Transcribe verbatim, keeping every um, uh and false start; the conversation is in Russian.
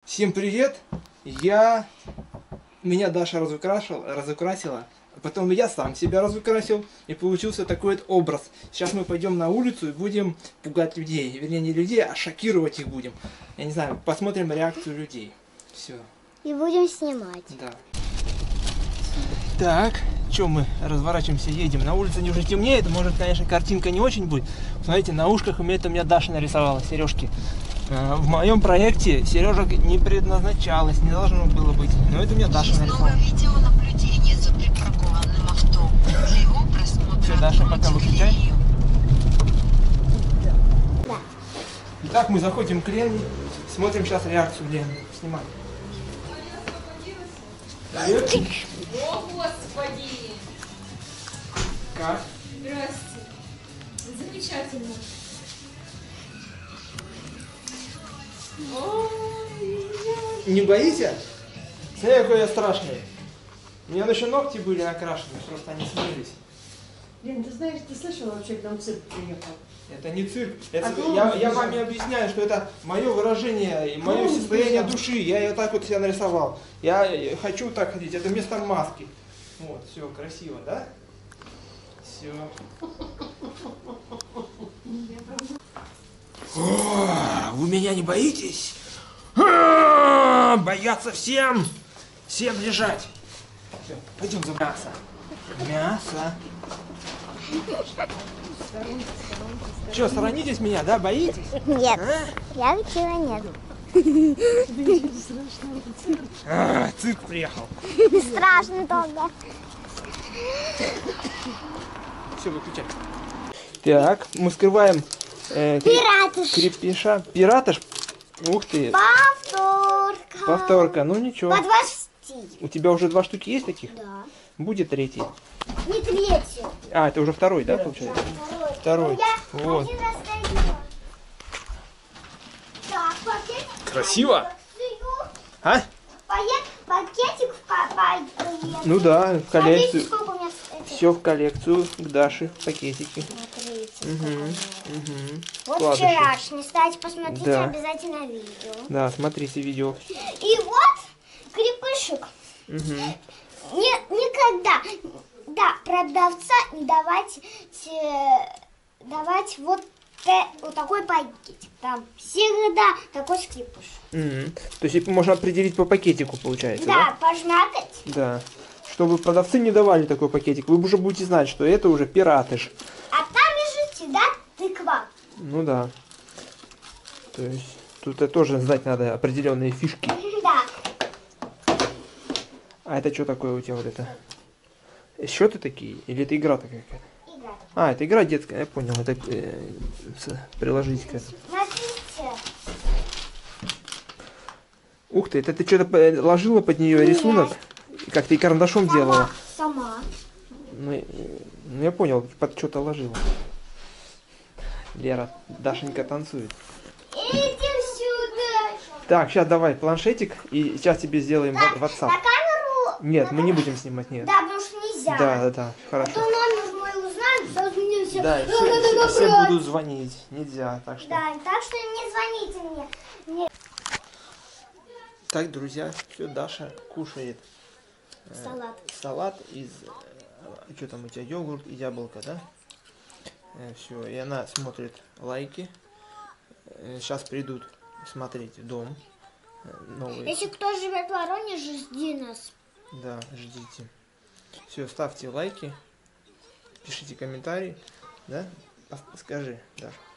Всем привет! Я... Меня Даша разукрашил, разукрасила, потом я сам себя разукрасил, и получился такой вот образ. Сейчас мы пойдем на улицу и будем пугать людей. Вернее, не людей, а шокировать их будем. Я не знаю, посмотрим реакцию людей. Все. И будем снимать. Да. Так, что мы разворачиваемся, едем. На улице не уже темнеет, может, конечно, картинка не очень будет. Смотрите, на ушках у меня, это у меня Даша нарисовала, сережки. В моем проекте сережек не предназначалось, не должно было быть. Но это у меня Даша нарисовала. Видеонаблюдение за припаркованным авто. Для его просмотра. Все, Даша, пока выключай. Да. Итак, мы заходим к Лене, смотрим сейчас реакцию Лены. Снимай. Привет. О, Господи! Как? Здрасте. Замечательно. Ой, Не боишься? Смотри, какой я страшный. У меня еще ногти были накрашены, просто они смылись. Лен, ты знаешь, ты слышала вообще, к нам цирк приехал? Это не цирк. Это, А кто я, он я написал? вами объясняю, что это мое выражение, и Кто мое он состояние написал? души. Я ее так вот себя нарисовал. Я хочу так ходить. Это вместо маски. Вот, все, красиво, да? Все. Вы меня не боитесь? А, боятся всем! Всем лежать! Все, пойдем за мясо. Мясо. Что, сторонитесь меня, да? Боитесь? Нет, А? я ничего нет. А, цирк приехал. Страшно только. Все, выключай. Так, мы скрываем э, кри- Пиратыш. крепеша. Пиратыш? Ух ты. Повторка. Повторка, ну ничего. По два шести. У тебя уже два штуки есть таких? Да. Будет третий. Не третий. А, это уже второй, да, получается? Второй. Ну, я Вот. один раз дойду. Так, пакетик. Красиво. А? Пакет, пакетик в па- пакет. Ну да, в Смотрите, коллекцию. сколько у меня этих. Все в коллекцию к Даше, пакетики. Смотрите, Угу, сколько у меня. угу. Вот Вкладыши. вчерашний. Кстати, посмотрите Да. обязательно видео. Да, смотрите видео. И вот крепышек. Угу. Не, никогда, да, продавца не давать, э, давать вот, э, вот такой пакетик. Там всегда такой скрипыш. Угу. То есть можно определить по пакетику, получается, Да, пожмакать. Да. Чтобы продавцы не давали такой пакетик, вы уже будете знать, что это уже пиратыш. А там лежит всегда тыква. Ну да. То есть тут это тоже знать надо определенные фишки. Да. А это что такое у тебя вот это? Счеты такие? Или это игра такая какая-то? Игра. А, это игра детская, я понял. Это э, с- приложить к этому. Смотрите. Ух ты, это ты что-то ложила под нее рисунок? Как ты и карандашом Сама. делала? Сама. Ну, э, ну, я понял, под что-то ложила. Лера, Дашенька танцует. Иди сюда. Так, сейчас давай планшетик, и сейчас тебе сделаем Так, в- WhatsApp. на камеру. Нет, мы не будем снимать, нет. Да, потому что нельзя. Да, да, да, А хорошо. то номер мой узнают, сразу мне все. Да, и «Ну, все, надо все- все набрать». будут звонить. Нельзя, так что. Да, так что не звоните мне. Мне Так, друзья, все, Даша кушает э, салат. салат из, что там у тебя, йогурт и яблоко, да? Все, и она смотрит лайки. Сейчас придут смотреть дом э, новый. Если кто живет в Воронеже, жди нас. Да, ждите. Все, ставьте лайки, пишите комментарии, да? Пос- Скажи, Даша.